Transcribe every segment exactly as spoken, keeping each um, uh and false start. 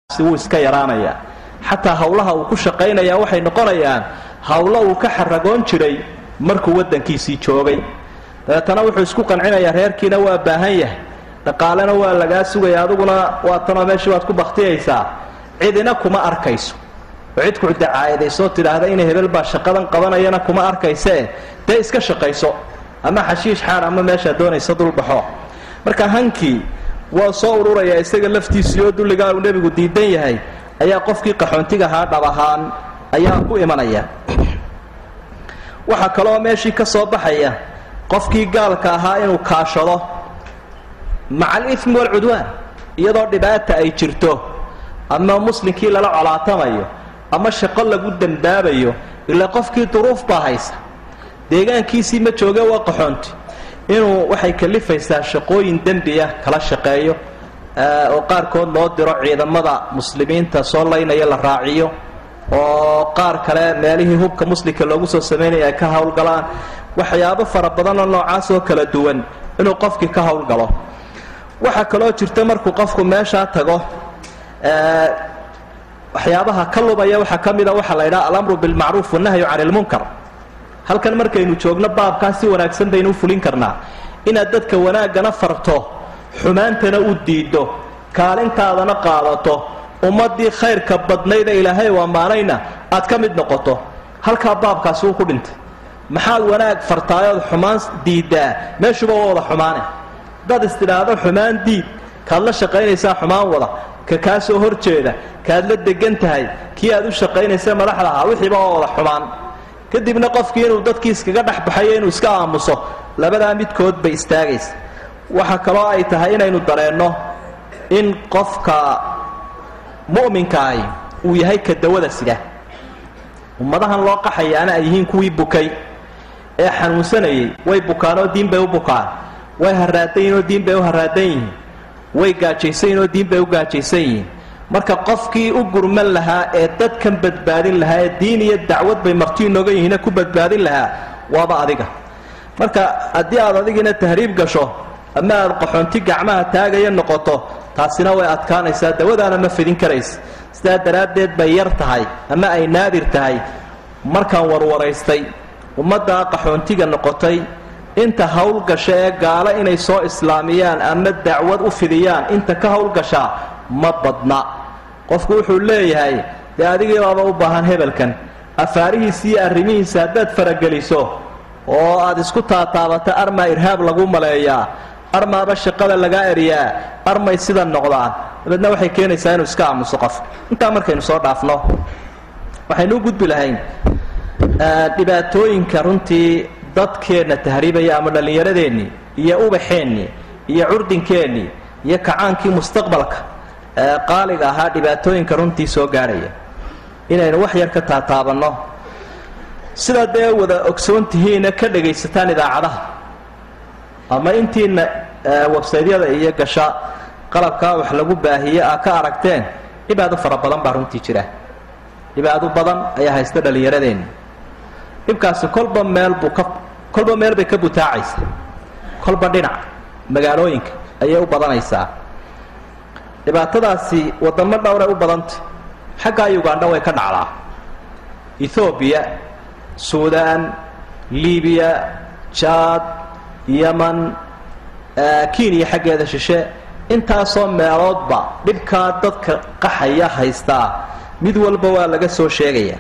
wuu iska yaraanaya xataa hawlaha uu ku shaqaynaya waxay noqonayaan hawlo uu ka xaragoon jiray markuu wadankiisii joogay dadana wuxuu isku qancinayaa reerkiina waa baahan yahay dhaqaalena waa laga sugaya aduguna waa tan meeshii waad ku baqtiyaysaa cidina kuma arkayso cid ku dacaayadayso tiraahdo in hebel baa shaqadan qabanayana kuma arkayse de iska shaqayso ama xashiish xaar ama meesha doonayso dul baxo marka hankii waa soo ururaya isaga laftiisa oo duliga uu nabigu diidan yahay ayaa qofkii qaxoontiga ahaa dhabahaan ayaa ku imanaya waxa kale oo meeshii ka soo baxaya qofkii gaalka ahaa inuu kaashado macal ism wal udwan iyadoo dhibaata ay jirto ama muslimkii lala colaatamayo ama shaqo lagu dambaabayo ila qofkii duruuf baa haysa deegaankiisii ma jooga waa qaxoonti inuu waxay kalifaysaa shaqooyin dambiya kala shaqeeyo oo qaar kood loo diro ciidamada muslimiinta soo laynaya la raaciyo oo qaar kale meelihii hubka muslimka loogu soo sameeyay ay ka hawlgalaan waxyaabo fara badan oo noocaas oo kala duwan inuu qofkii ka hawlgalo waxa kale oo jirta markuu qofku meesha tago ee waxyaabaha kalubaya waxa kamida waxa la yiraahdo al-amru bil ma'ruf wa nahyu 'anil munkar halkan markaynu joogno baabkaasi wanaagsan baynu fulin karnaa inaad dadka wanaagana farto xumaantana u diido kaalintaadana qaadato ummadii khayrka badnayd ilaahay waa maanayna aad ka mid noqoto halka baabkaasi uu ku dhintay maxaa wanaag fartaayad xumaan diidaa meeshuba wada xumaane dad istiraado xumaan diid kaad la shaqaynaysaa xumaan wada ka kaasoo horjeeda kaad la degan tahay kii aad u shaqaynaysaa madaxda ah wixii baa wada xumaan kadibna qofkii inuu dadkii iskaga dhaxbaxay inuu iska aamuso labada midkood bay istaagaysa waxa kale oo ay tahay inaynu dareenno in qofka mu'minka ah uu yahay ka dawada sida ummadahan loo qaxayaana ay yihiin kuwii bukay ee xanuunsanayay way bukaanoo diin bay u bukaan way haraadaynoo diin bay u haraadayn way gaajaysanoo diin bay u gaajaysan marka qofkii u gurman lahaa ee dadkan badbaadin lahaa ee diin iyo dacwad bay martii nooga yihiin ku badbaadin lahaa waaba adiga marka hadii aad adigina tahriib gasho ama aad qaxoonti gacmaha taagaya noqoto taasina way adkaanaysaa dawadaana ma fidin karays sida daraadeed bay yar tahay ama ay naadir tahay markaan warwaraystay ummadda qaxoontiga noqotay inta hawl gasha ee gaala inay soo islaamiyaan ama dacwad u fidiyaan inta ka hawl gasha ma badna qofku wuxuu leeyahay de adigii baaba u baahan hebelkan afaarihiisa iyo arrimihiisa haddaad farageliso oo aad isku taataabato arma irhaab lagu maleeyaa armaaba shaqada laga eriyaa armay sida noqdaan dadna waxay keenaysaa inuu iska aamuso qof inta markaynu soo dhaafno waxaynu gudbi lahayn dhibaatooyinka runtii dadkeena tahriibaya ama dhalinyaradeenni iyo ubaxeenni iyo curdinkeeni iyo kacaankii mustaqbalka qaaliga ahaa dhibaatooyinka runtii soo gaaraya inaynu wax yar ka taataabanno sida dee wada ogsoontihiina ka dhagaysataan idaacadaha ama intiina websaydyada iyo gasha qalabka wax lagu baahiyo ah ka aragteen dhibaado fara badan baa runtii jira dhibaado badan ayaa haysta dhalinyaradeenni ibkaas kolba meel buu ka kolba meel bay ka butaacaysa kolba dhinac magaalooyinka ayay u badanaysaa dhibaatadaasi wadamo dhowr ay u badantay xagga Uganda way ka dhacdaa Ethiopia Sudan Libya Chad Yemen Kenya xaggeeda shishe intaasoo meeloodba dhibka dadka qaxaya haysta mid walba waa laga soo sheegaya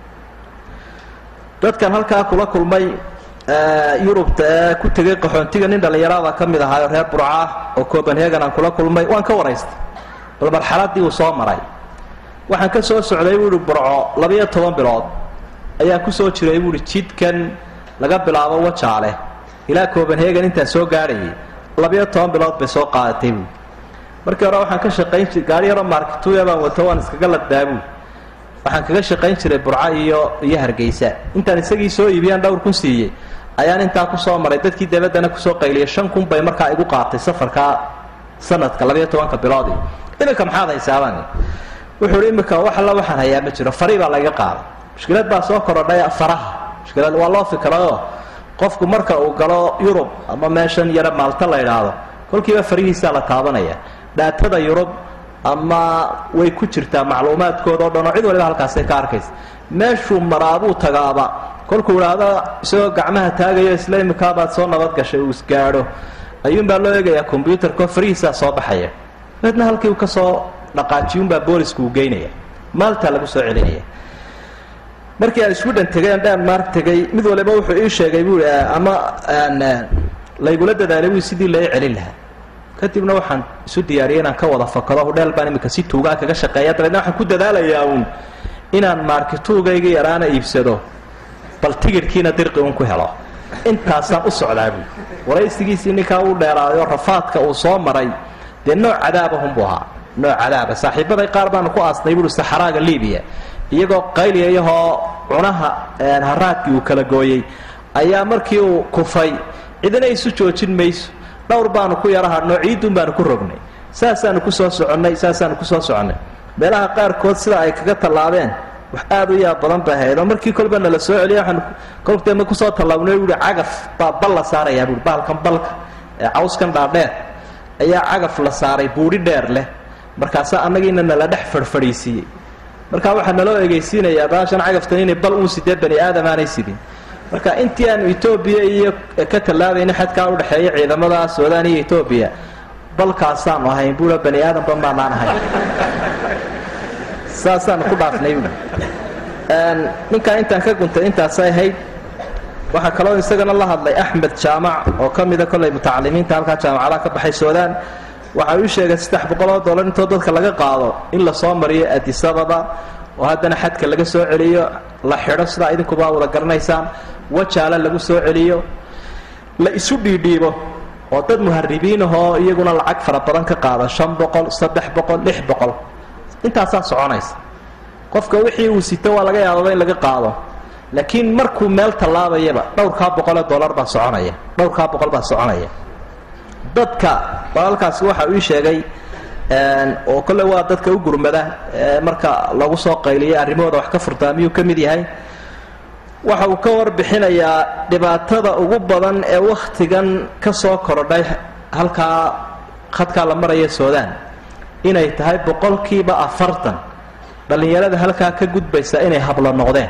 dadkan halka kula kulmay Yurubta ku tagay qaxoontiga nin dhalinyarada kamid ahaa reer Burca oo Copenhagen aan kula kulmay waan ka waraystay bal marxaladii uu soo maray waxaan ka soo socday uu Burco laba iyo toban bilood ayaa ku soo jiray uu jidkan laga bilaabo Wajaale ilaa Copenhagen inta soo gaaray laba iyo toban bilood bay soo qaadatay markii hore waxaan ka shaqayn jiray gaari yar markatuya baan wato waan iskaga la daabuu waxaan kaga shaqayn jiray Burca iyo iyo Hargeysa intaan isagii soo iibiyaan dhowr kun siiyay ayaan inta ku soo maray dadkii dawladana ku soo qayliyay shan kun bay markaa igu qaatay safarka sanadka laba iyo toban ka bilood inka maxaad haysaaban wuxuu imika wax la waxaan hayaa ma jiro fariiba laga qaaday mushkilad baa soo korodhay faraha mushkilad waa loo fikrado qofku marka uu galo Yurub ama meeshan yara Malta la yiraahdo kolkiiba farihiisa la taabanaya daatada Yurub ama way ku jirtaa macluumaadkooda oo dhan oo cid waliba halkaasay ka arkaysa meeshuu maraabuu tagaaba kolkuu idhaahdo isagoo gacmaha taagayo isla imikaabaad soo nabad gashay uu isgaadho ayuunbaa loo eegayaa kombyuutarko farihiisaa soo baxaya dabeedna halkii uu ka soo dhaqaajiyuunbaa boolisku uu geynaya maaltaa lagu soo celinaya markii aan sweden tegay denmark tegay mid waliba wuxuu ii sheegay buui ama laygula dadaalay bui sidii lai celin lahaa kadibna waxaan isu diyaariyay inaan ka wada fakado hudheel baan imika si tuugaa kaga shaqeeya dabeedna waxaan ku dadaalayaa uun inaan maarkituugayga yaraana iibsado bal tigidhkiina dirqi un ku helo intaasaan u socdaa buui waraysigiisii ninkaa uu dheeraayo rafaadka uu soo maray dee nooc cadaabahunbuu ahaa nooc cadaaba saaxiibaday qaar baanu ku aasnay buui saxaraaga libiya iyagoo qayliyayahoo cunaha haraadkii uu kala gooyey ayaa markii uu kufay cidina isu joojin mayso dhowr baanu ku yara hadhnoo ciidun baanu ku rognay saasaanu ku soo soconnay saasaanu ku soo soconnay meelaha qaarkood sida ay kaga tallaabeen wax aad u yaab badan bay ahayd oo markii kolba nala soo celiya waxaan kolkteedna kusoo tallaabnay buui cagaf baa bal la saarayaa buui bahalkan balka ee cawskan dhaadheer ayaa cagaf la saaray buudhi dheer leh markaasaa annagiina nala dhex fadhfadhiisiiyey markaa waxaa naloo egeysiinayaa baashan cagaftan inay bal uun sidee bani aadam aanay sidin marka intii aanu etoobiya iyo ka tallaabayna xadkaa udhexeeya ciidamada suudaan iyo etoobiya balkaasaanu ahayn buua bani aadamba maanaan ahayn saasaanu ku dhaafnay buui ninkaa intaan ka guntay intaasay ahayd waxaa kaloo isagana la hadlay axmed jaamac oo ka mida kollay mutacalimiinta halkaa jaamacadaha ka baxay suudaan waxa uu sheegay saddex boqol oo dollar intoo dadka laga qaado in la soo mariyo addis ababa oo haddana xadka laga soo celiyo la xidho sidaa idinkuba wada garanaysaan wajaala lagu soo celiyo la isu dhiidhiibo oo dad muharibiin ahoo iyaguna lacag fara badan ka qaada shan boqol saddex boqol lix boqol intaasaa soconaysa qofka wixii uu sito waa laga yaababa in laga qaado laakiin markuu meel tallaabayaba dhowrkaa boqolee dollar baa soconaya dhowrkaa boqol baa soconaya dadka walaalkaasi waxa uu sheegay oo kale waa dadka u gurmada marka lagu soo qayliyay arrimooda wax ka furtaamiyuu ka mid yahay waxa uu ka warbixinayaa dhibaatada ugu badan ee wakhtigan ka soo korodhay halkaa khadkaa la maraya suudaan inay tahay boqolkiiba afartan dhallinyarada halkaa ka gudbaysa inay hablo noqdeen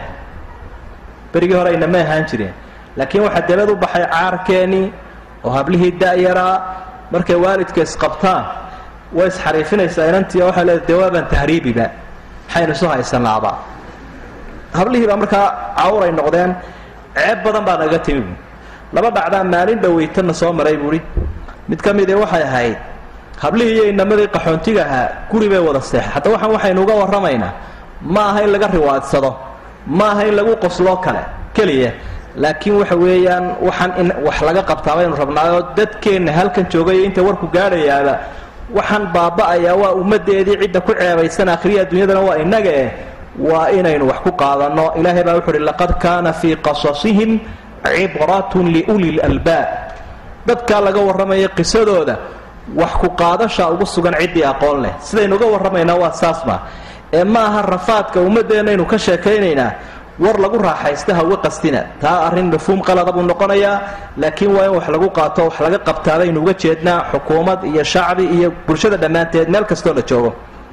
berigii hore aynama ahaan jireen laakiin waxaa dabad u baxay caarkeenii oo hablihii da'yaraa markay waalidka isqabtaan way isxariifinaysaa inantii waxay leedahay dawaaban tahriibiba maxaynu isu haysanaaba hablihii baa markaa cawray noqdeen ceeb badan baa naga timi laba dhacdaa maalin dhaweytana soo maray buui mid ka mid ee waxay ahayd hablihii iyo inamadii qaxoontiga ahaa guri bay wada seexa hadda waxaan waxaynu uga warramaynaa ma aha in laga riwaadsado ma aha in lagu qosloo kale keliya laakiin waxa weeyaan waxaan in wax laga qabtaa baynu rabnaayoo dadkeenna halkan joogaya inta warku gaadhayaaba waxaan baaba'ayaa waa ummaddeedii cidda ku ceebaysan akhriya adduunyadana waa innaga eh waa inaynu wax ku qaadanno ilaahay baa wuxu uhi laqad kaana fii qasasihim cibratun liuli lalbaab dadkaa laga warramaya qisadooda wax ku qaadasha ugu sugan ciddii aqoon leh sidaynu uga warramaynaa waa saasma ee ma aha rafaadka ummaddeennaynu ka sheekaynaynaa war lagu raaxaysta hawe qastina taa arrin mafhuum qalada buu noqonayaa laakiin waa in wax lagu qaato wax laga qabtaa baynu uga jeednaa xukuumad iyo shacbi iyo bulshada dhammaanteed meel kastoo la joogo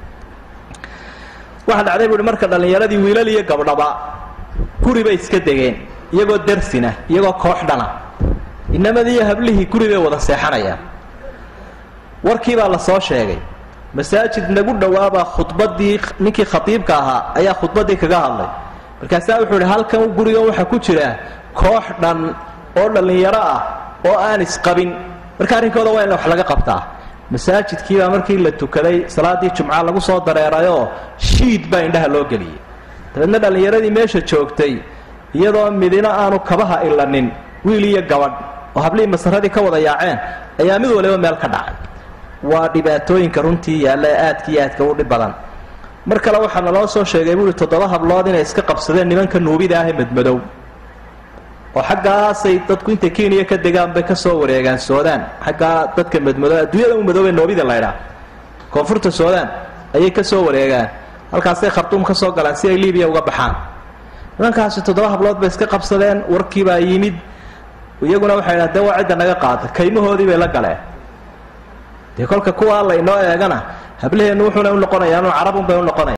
waxaa dhacday buuhi marka dhallinyaradii wiilal iyo gabdhaba guri bay iska degeen iyagoo darsina iyagoo koox dhana inamadii iyo hablihii guri bay wada seexanayaan warkii baa la soo sheegay masaajid nagu dhowaabaa khudbaddii ninkii khatiibka ahaa ayaa khudbaddii kaga hadlay markaasaa wuxuu idhi halkan gurigan waxaa ku jira koox dhan oo dhallinyaro ah oo aan isqabin marka arrinkooda waa in wax laga qabtaa masaajidkiibaa markii la tukaday salaaddii jumca lagu soo dareerayoo shiid baa indhaha loo geliyey dabeedna dhallinyaradii meesha joogtay iyadoo midina aanu kabaha ilanin wiil iyo gabadh oo hablihii masaradii ka wada yaaceen ayaa mid waliba meel ka dhacay waa dhibaatooyinka runtii yaalla ee aadka iyo aadka u dhib badan mar kale waxaa naloo soo sheegay buui toddoba hablood inay iska qabsadeen nimanka nuubida ah ee madmadow oo xaggaasay dadku intay kenya ka degaan bay ka soo wareegaan suudaan xaggaa dadka madmadow adduunyada u madoobee noobida laydhaa koonfurta suudaan ayay ka soo wareegaan halkaasay khartuum ka soo galaan si ay libiya uga baxaan nimankaasi toddoba hablood bay iska qabsadeen warkiibaa yimid iyaguna waxay dhaha dee waa cidda naga qaada kaymahoodii bay la galeen dee kolka kuwaa laynoo eegana hablaheennu wuxuuna u noqonayaa inuu carabun bay u noqonaya